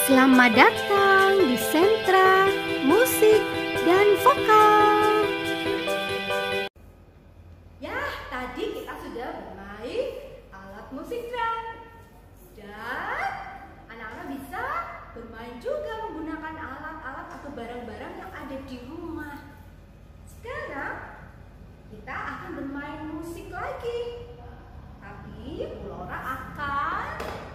Selamat datang di Sentra Musik dan Vokal. Ya, tadi kita sudah bermain alat musik drum. Dan anak-anak bisa bermain juga menggunakan alat-alat atau barang-barang yang ada di rumah. Sekarang kita akan bermain musik lagi. Tapi Laura akan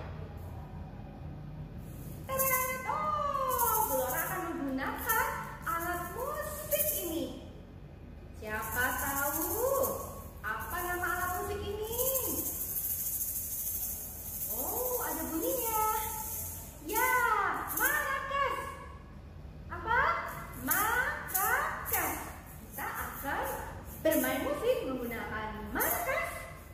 menggunakan alat musik ini. Siapa tahu apa nama alat musik ini? Oh, ada bunyinya. Ya, maracas. Apa? Maracas. Kita akan bermain musik menggunakan maracas.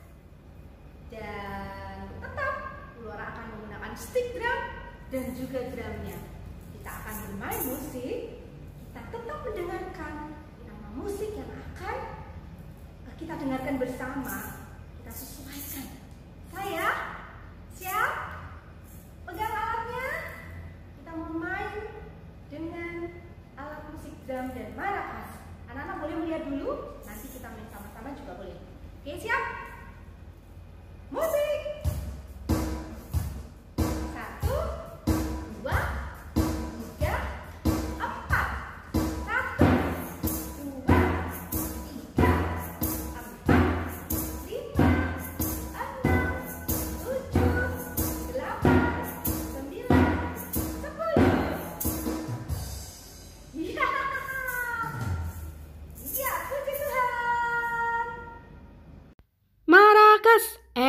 Dan tetap Laura akan menggunakan stick drum dan juga drumnya. Kita akan bermain musik, kita tetap mendengarkan nama musik yang akan kita dengarkan bersama. Kita sesuaikan. Saya siap? Pegang alatnya. Kita memain dengan alat musik drum dan maracas. Anak-anak boleh melihat dulu, nanti kita main sama-sama juga boleh. Oke, siap? Musik! Maracas,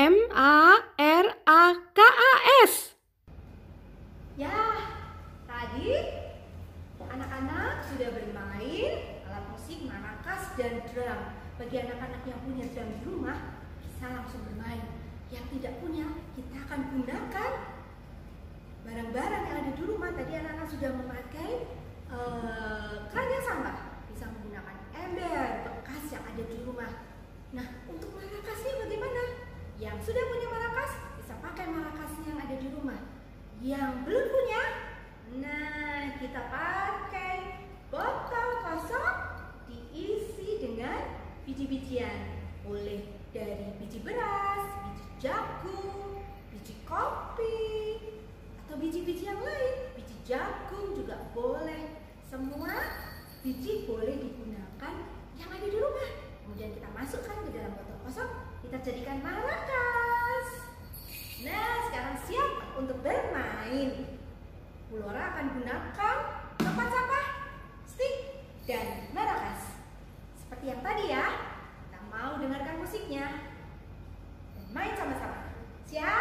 M-A-R-A-K-A-S. Ya, tadi anak-anak sudah bermain alat musik maracas dan drum. Bagi anak-anak yang punya drum di rumah, bisa langsung bermain. Yang tidak punya, kita akan gunakan barang-barang yang ada di rumah. Tadi anak-anak sudah memakai keranjang sampah. Bisa menggunakan ember bekas yang ada di rumah. Nah, untuk maracasnya bagaimana? Yang sudah punya maracas, bisa pakai maracasnya yang ada di rumah. Yang belum punya, nah kita pakai botol kosong diisi dengan biji-bijian. Boleh dari biji beras, biji jagung, biji kopi, atau biji-biji yang lain. Biji jagung juga boleh. Semua biji boleh digunakan yang ada di rumah. Kemudian kita masukkan ke dalam botol kosong, kita jadikan maracas. Nah, sekarang siap untuk bermain. Laura akan gunakan tempat sampah, stick, dan maracas. Seperti yang tadi ya, kita mau dengarkan musiknya. Dan main sama-sama. Siap?